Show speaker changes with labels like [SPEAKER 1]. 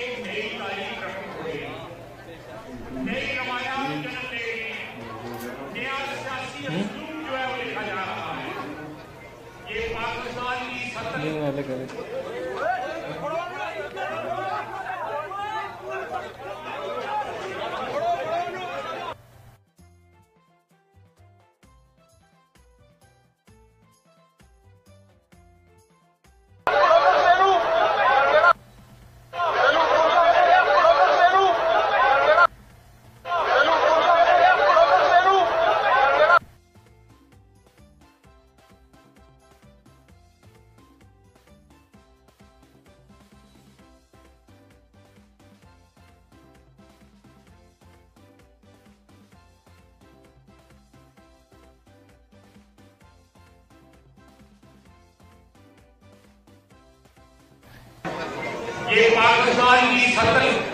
[SPEAKER 1] एक नई तारीख प्रकट हुई, नई रवायात जन्म लेगी, नया सियासी उस्लूब जो है वो लिखा जा रहा है। ये पाकिस्तान की ये पाकिस्तान की सतल